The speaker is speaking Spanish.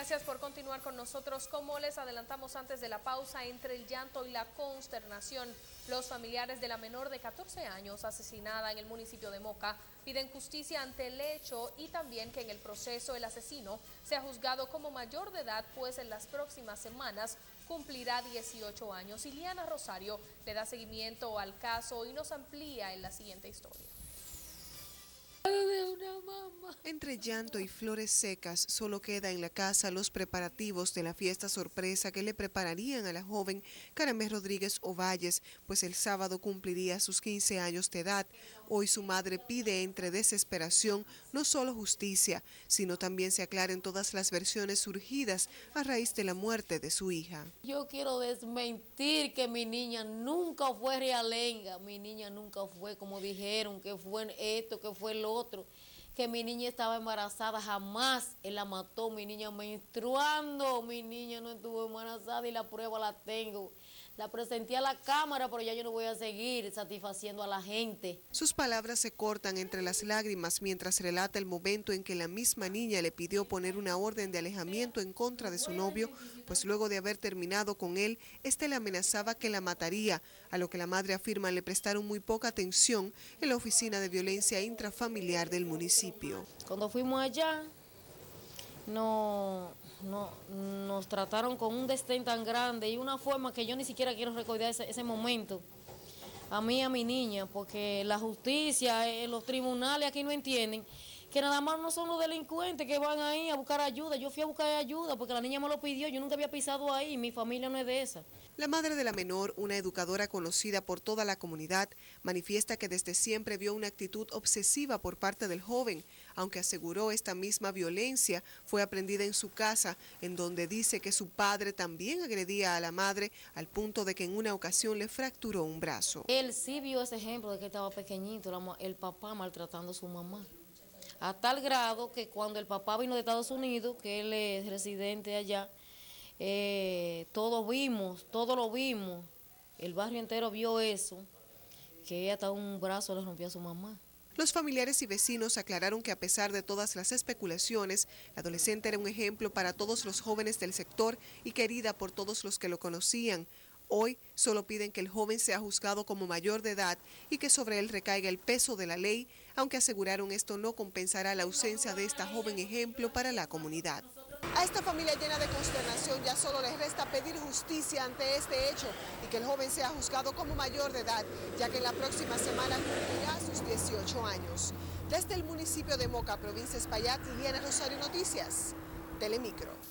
Gracias por continuar con nosotros. Como les adelantamos antes de la pausa, entre el llanto y la consternación, los familiares de la menor de 14 años asesinada en el municipio de Moca piden justicia ante el hecho y también que en el proceso el asesino sea juzgado como mayor de edad, pues en las próximas semanas cumplirá 18 años. Iliana Rosario le da seguimiento al caso y nos amplía en la siguiente historia. Entre llanto y flores secas, solo queda en la casa los preparativos de la fiesta sorpresa que le prepararían a la joven Caramé Rodríguez Ovalles, pues el sábado cumpliría sus 15 años de edad. Hoy su madre pide entre desesperación no solo justicia, sino también se aclaren todas las versiones surgidas a raíz de la muerte de su hija. Yo quiero desmentir que mi niña nunca fue realenga, mi niña nunca fue como dijeron, que fue esto, que fue lo otro, que mi niña estaba embarazada, jamás él la mató, mi niña menstruando, mi niña no estuvo embarazada y la prueba la tengo. La presenté a la cámara, pero ya yo no voy a seguir satisfaciendo a la gente. Sus palabras se cortan entre las lágrimas mientras relata el momento en que la misma niña le pidió poner una orden de alejamiento en contra de su novio, pues luego de haber terminado con él, este le amenazaba que la mataría, a lo que la madre afirma le prestaron muy poca atención en la oficina de violencia intrafamiliar del municipio. Cuando fuimos allá, nos trataron con un desdén tan grande y una forma que yo ni siquiera quiero recordar ese momento. A mí y a mi niña, porque la justicia, los tribunales aquí no entienden que nada más no son los delincuentes que van ahí a buscar ayuda. Yo fui a buscar ayuda porque la niña me lo pidió, yo nunca había pisado ahí, mi familia no es de esa. La madre de la menor, una educadora conocida por toda la comunidad, manifiesta que desde siempre vio una actitud obsesiva por parte del joven, aunque aseguró esta misma violencia fue aprendida en su casa, en donde dice que su padre también agredía a la madre al punto de que en una ocasión le fracturó un brazo. Él sí vio ese ejemplo de que estaba pequeñito, el papá maltratando a su mamá. A tal grado que cuando el papá vino de Estados Unidos, que él es residente allá, todos lo vimos, el barrio entero vio eso, que hasta un brazo le rompió a su mamá. Los familiares y vecinos aclararon que a pesar de todas las especulaciones, la adolescente era un ejemplo para todos los jóvenes del sector y querida por todos los que lo conocían. Hoy solo piden que el joven sea juzgado como mayor de edad y que sobre él recaiga el peso de la ley, aunque aseguraron esto no compensará la ausencia de esta joven ejemplo para la comunidad. A esta familia llena de consternación ya solo les resta pedir justicia ante este hecho y que el joven sea juzgado como mayor de edad, ya que en la próxima semana cumplirá sus 18 años. Desde el municipio de Moca, provincia de Espaillat, Iliana Rosario, Noticias, Telemicro.